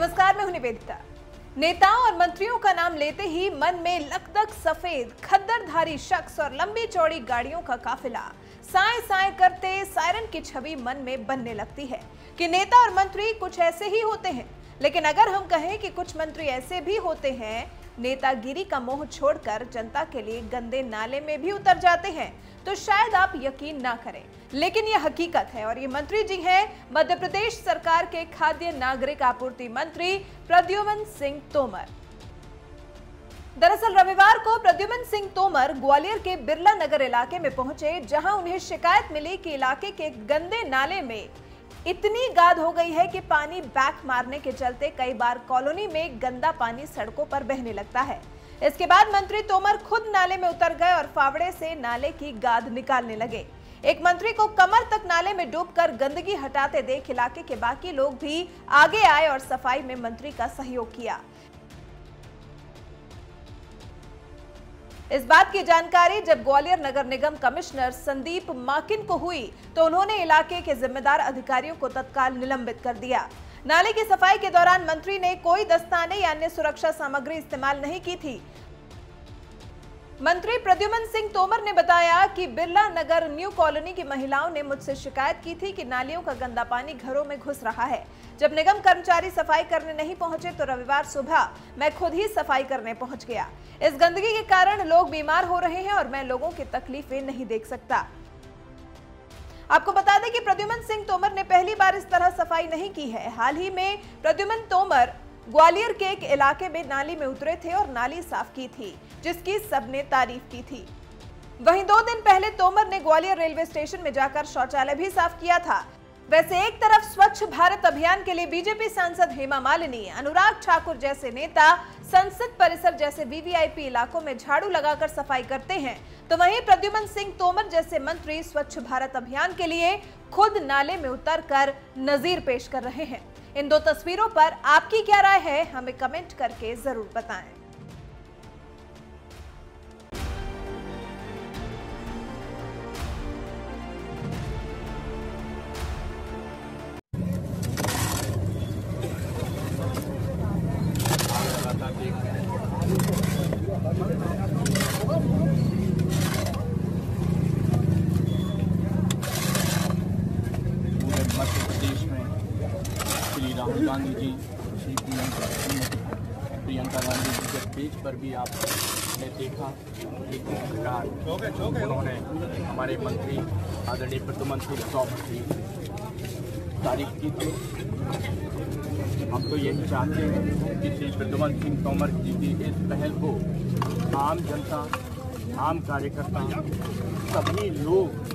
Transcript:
नमस्कार, मैं हूं निवेदिता। नेताओं और मंत्रियों का नाम लेते ही मन में लकदक सफेद खद्दरधारी शख्स और लंबी चौड़ी गाड़ियों का काफिला साए साए करते सायरन की छवि मन में बनने लगती है कि नेता और मंत्री कुछ ऐसे ही होते हैं। लेकिन अगर हम कहें कि कुछ मंत्री ऐसे भी होते हैं, नेतागिरी का मोह छोड़कर जनता के लिए गंदे नाले में भी उतर जाते हैं, तो शायद आप यकीन ना करें, लेकिन यह हकीकत है। और ये मंत्री जी हैं मध्य प्रदेश सरकार के खाद्य नागरिक आपूर्ति मंत्री प्रद्युमन सिंह तोमर। दरअसल रविवार को प्रद्युमन सिंह तोमर ग्वालियर के बिरला नगर इलाके में पहुंचे, जहां उन्हें शिकायत मिली कि इलाके के गंदे नाले में इतनी गाद हो गई है कि पानी बैक मारने के चलते कई बार कॉलोनी में गंदा पानी सड़कों पर बहने लगता है। इसके बाद मंत्री तोमर खुद नाले में उतर गए और फावड़े से नाले की गाद निकालने लगे। एक मंत्री को कमर तक नाले में डूबकर गंदगी हटाते देख इलाके के बाकी लोग भी आगे आए और सफाई में मंत्री का सहयोग किया। इस बात की जानकारी जब ग्वालियर नगर निगम कमिश्नर संदीप माकिन को हुई, तो उन्होंने इलाके के जिम्मेदार अधिकारियों को तत्काल निलंबित कर दिया। नाले की सफाई के दौरान मंत्री ने कोई दस्ताने या अन्य सुरक्षा सामग्री इस्तेमाल नहीं की थी। मंत्री प्रद्युमन सिंह तोमर ने बताया कि बिरला नगर न्यू कॉलोनी की महिलाओं ने मुझसे शिकायत की थी कि नालियों का गंदा पानी घरों में घुस रहा है। जब निगम कर्मचारी सफाई करने नहीं पहुंचे तो रविवार सुबह मैं खुद ही सफाई करने पहुंच गया। इस गंदगी के कारण लोग बीमार हो रहे हैं और मैं लोगों की तकलीफें नहीं देख सकता। आपको बता दें कि प्रद्युमन सिंह तोमर ने पहली बार इस तरह सफाई नहीं की है। हाल ही में प्रद्युमन तोमर ग्वालियर के एक इलाके में नाली में उतरे थे और नाली साफ की थी, जिसकी सबने तारीफ की थी। वहीं 2 दिन पहले तोमर ने ग्वालियर रेलवे स्टेशन में जाकर शौचालय भी साफ किया था। वैसे एक तरफ स्वच्छ भारत अभियान के लिए बीजेपी सांसद हेमा मालिनी, अनुराग ठाकुर जैसे नेता संसद परिसर जैसे वीवीआईपी इलाकों में झाड़ू लगाकर सफाई करते हैं, तो वहीं प्रद्युमन सिंह तोमर जैसे मंत्री स्वच्छ भारत अभियान के लिए खुद नाले में उतरकर नजीर पेश कर रहे हैं। इन 2 तस्वीरों पर आपकी क्या राय है, हमें कमेंट करके जरूर बताएं। मध्य प्रदेश में श्री राहुल गांधी जी, श्री प्रियंका गांधी जी के पेज पर भी आपने देखा कि किस प्रकार उन्होंने हमारे मंत्री आदरणीय प्रद्युमन सिंह तोमर की तारीफ की थी। हम तो यही चाहते हैं कि श्री प्रद्युमन सिंह तोमर जी की इस पहल को आम जनता, आम कार्यकर्ता, सभी लोग